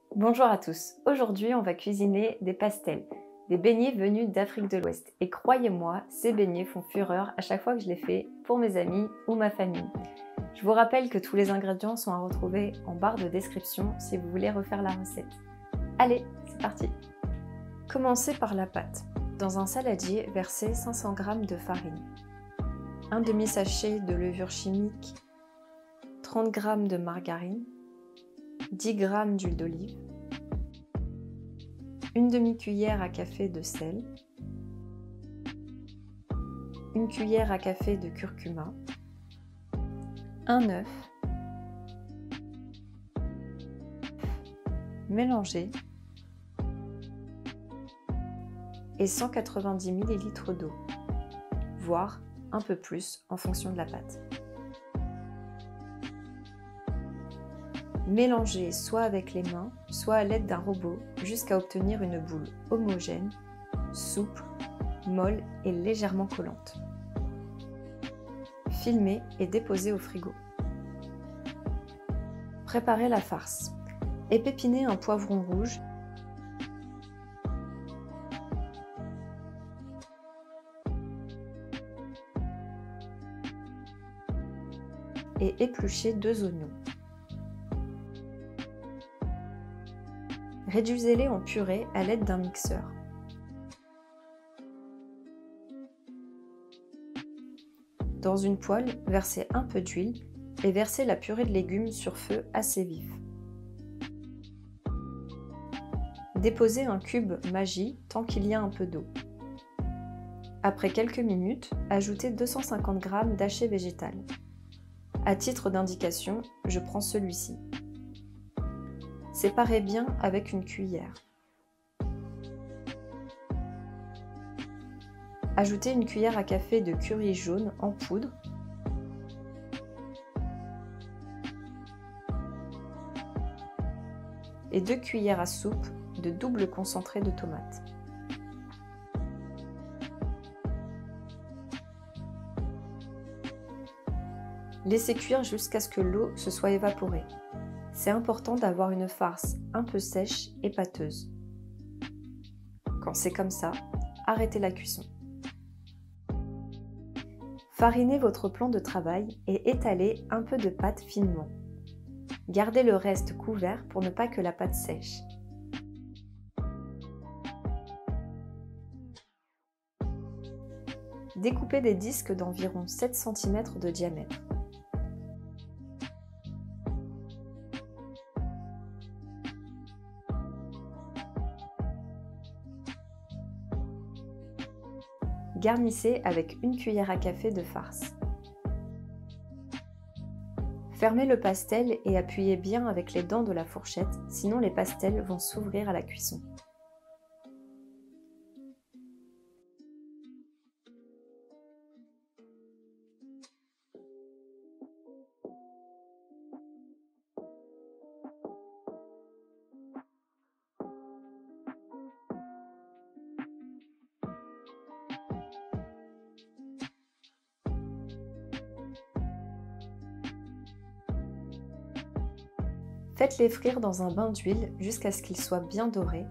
Bonjour à tous, aujourd'hui on va cuisiner des pastels, des beignets venus d'Afrique de l'Ouest. Et croyez-moi, ces beignets font fureur à chaque fois que je les fais pour mes amis ou ma famille. Je vous rappelle que tous les ingrédients sont à retrouver en barre de description si vous voulez refaire la recette. Allez, c'est parti! Commencez par la pâte. Dans un saladier, versez 500 g de farine, un demi-sachet de levure chimique, 30 g de margarine, 10 g d'huile d'olive, une demi-cuillère à café de sel, une cuillère à café de curcuma, un œuf, mélangez et 190 ml d'eau, voire un peu plus en fonction de la pâte. Mélangez soit avec les mains, soit à l'aide d'un robot jusqu'à obtenir une boule homogène, souple, molle et légèrement collante. Filmez et déposez au frigo. Préparez la farce. Épépinez un poivron rouge et épluchez 2 oignons. Réduisez-les en purée à l'aide d'un mixeur. Dans une poêle, versez un peu d'huile et versez la purée de légumes sur feu assez vif. Déposez un cube Maggi tant qu'il y a un peu d'eau. Après quelques minutes, ajoutez 250 g d'haché végétal. À titre d'indication, je prends celui-ci. Séparez bien avec une cuillère. Ajoutez une cuillère à café de curry jaune en poudre et 2 cuillères à soupe de double concentré de tomate. Laissez cuire jusqu'à ce que l'eau se soit évaporée. C'est important d'avoir une farce un peu sèche et pâteuse. Quand c'est comme ça, arrêtez la cuisson. Farinez votre plan de travail et étalez un peu de pâte finement. Gardez le reste couvert pour ne pas que la pâte sèche. Découpez des disques d'environ 7 cm de diamètre. Garnissez avec une cuillère à café de farce. Fermez le pastel et appuyez bien avec les dents de la fourchette, sinon les pastels vont s'ouvrir à la cuisson. Faites-les frire dans un bain d'huile jusqu'à ce qu'ils soient bien dorés.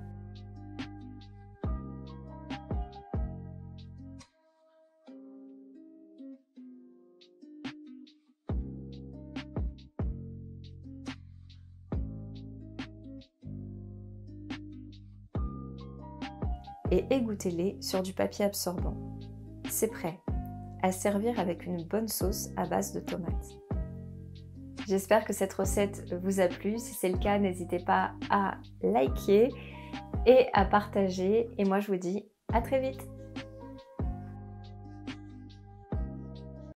Et égouttez-les sur du papier absorbant. C'est prêt, à servir avec une bonne sauce à base de tomates. J'espère que cette recette vous a plu. Si c'est le cas, n'hésitez pas à liker et à partager. Et moi, je vous dis à très vite.